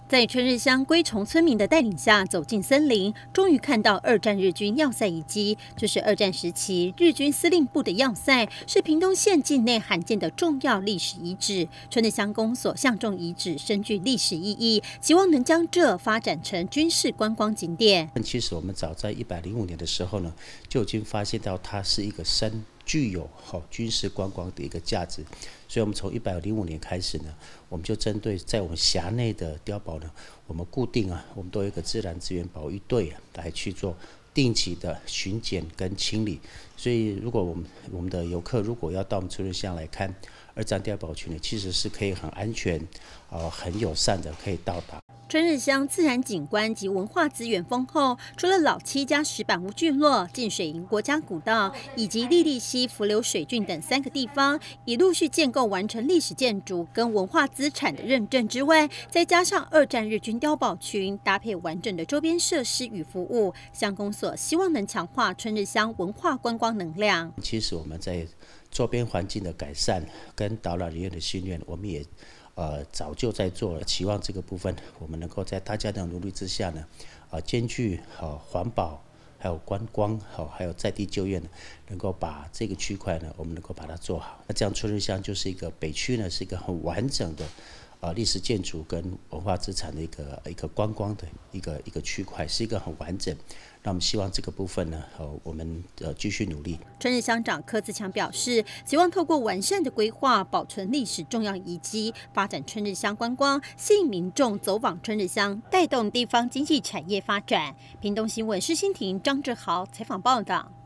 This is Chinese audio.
在春日乡龟虫村民的带领下走进森林，终于看到二战日军要塞遗迹。这是二战时期日军司令部的要塞，是屏东县境内罕见的重要历史遗址。春日乡公所相中遗址深具历史意义，希望能将这发展成军事观光景点。 其实我们早在105年的时候呢，就已经发现到它是一个具有军事观光的一个价值，所以我们从105年开始呢，我们就针对在我们辖内的碉堡呢，我们固定我们都有一个自然资源保育队来去做定期的巡检跟清理。所以如果我们的游客如果要到我们春日乡来看二战碉堡群呢，其实是可以很安全很友善的可以到达。 春日乡自然景观及文化资源丰厚，除了老七家石板屋聚落、浸水营国家古道以及莉莉溪伏流水郡等3个地方，已陆续建构完成历史建筑跟文化资产的认证之外，再加上二战日军碉堡群，搭配完整的周边设施与服务，乡公所希望能强化春日乡文化观光能量。 其实我们在周边环境的改善跟导览人员的训练，我们也早就在做了，期望这个部分我们能够在大家的努力之下呢，兼具环保，还有观光，还有在地就业呢，能够把这个区块呢，我们能够把它做好。那这样春日乡就是一个北区呢，是一个很完整的历史建筑跟文化资产的一个观光的一个区块，是一个很完整。那我们希望这个部分呢，我们继续努力。 春日乡长柯自强表示，希望透过完善的规划，保存历史重要遗迹，发展春日乡观光，吸引民众走访春日乡，带动地方经济产业发展。屏东新闻施欣婷、张志豪采访报道。